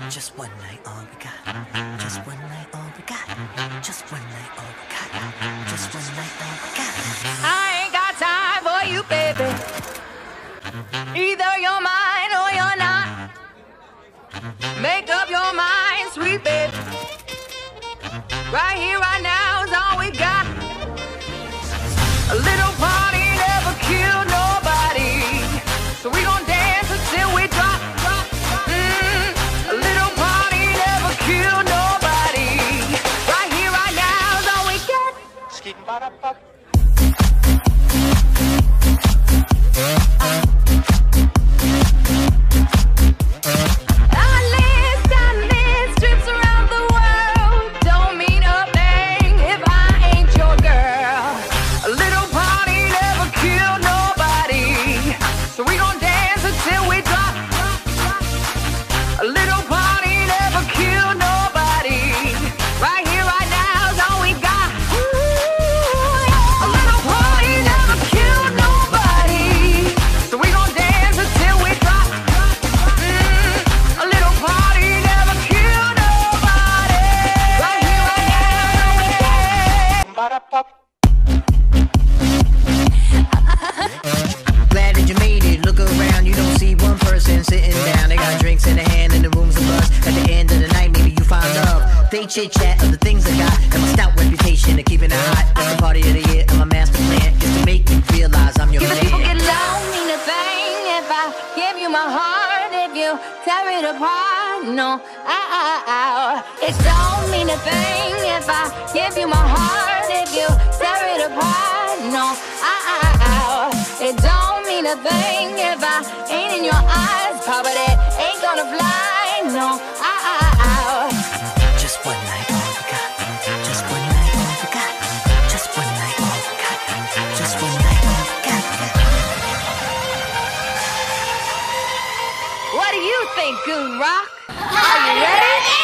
Just one night, all we got. Just one night, all we got. Just one night, all we got. Just one night, all we got. I ain't got time for you, baby. Either you're mine or you're not. Make up your mind, sweet baby. Right here, right now is all we got. A little party never killed nobody, so we gon' dance until we drop. A little party never killed nobody. Right here, right now is all we got. Glad that you made it. Look around, you don't see one person sitting down. They got drinks in their hand and the room's a buzz. At the end of the night, maybe you find love. They chit chat of the things I got and my stout reputation of keeping it hot. That's the party of the year and my master plan is to make you realize I'm your man. People get low, mean a thing if I give you my heart. If you tear it apart, no, it don't mean a thing if I give you my heart. If you tear it apart, no, it don't mean a thing if I ain't in your eyes. Probably ain't gonna fly, no, Just one night, all we got. Just one night, all we got. Just one night, all we got. Just one night, all we got. What do you think, Goon Rock? Are you ready?